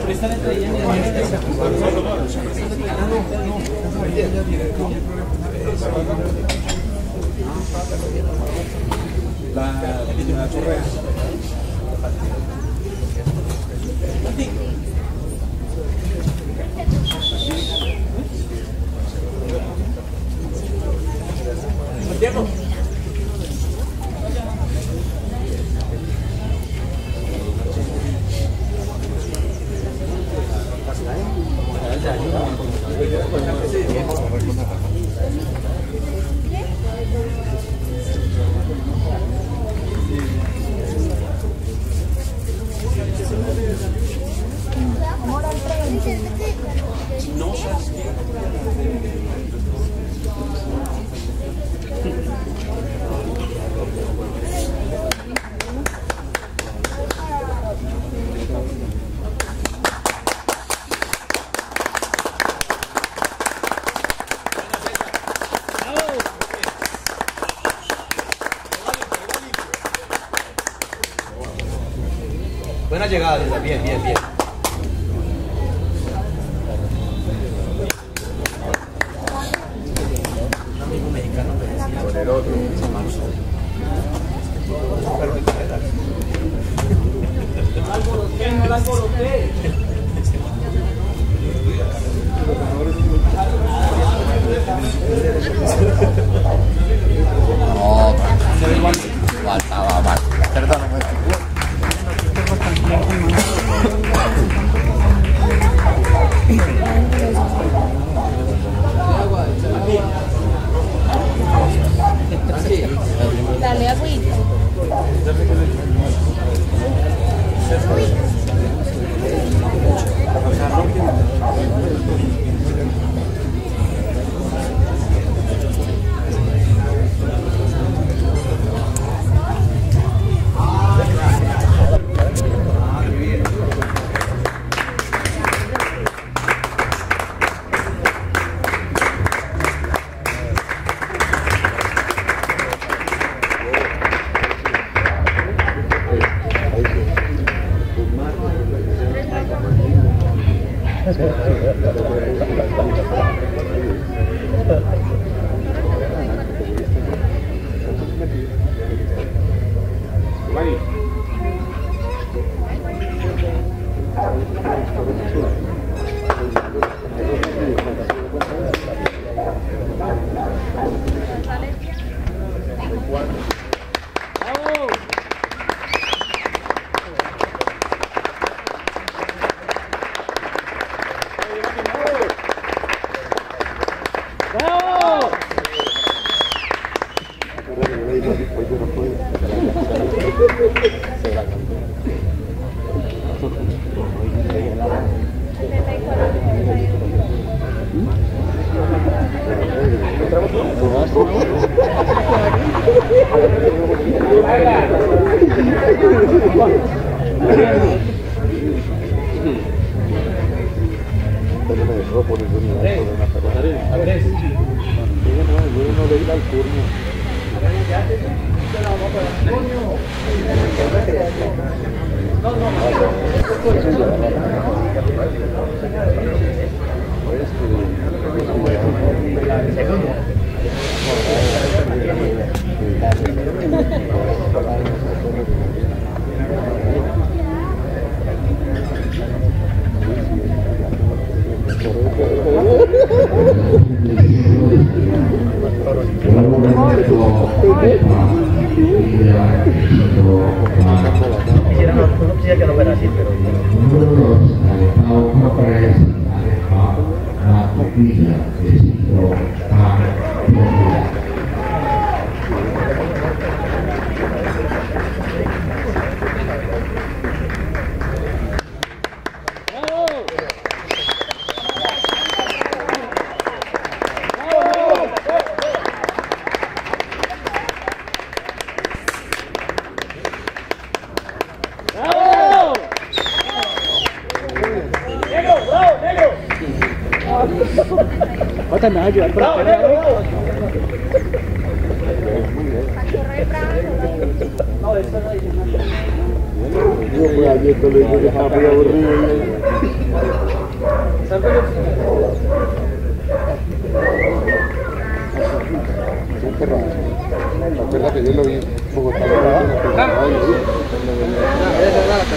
La chorrea. Santiago. No sabes qué. Buena llegada, Lisa. Bien, bien, bien. Un amigo mexicano me decía con el otro. No la alboroté. No, faltaba más. Perdóname. Dale agüita. Me va a ayudar para No, eso no dice nada. yo pues ayer te lo dije que estaba muy aburrido. que yo lo vi en Bogotá.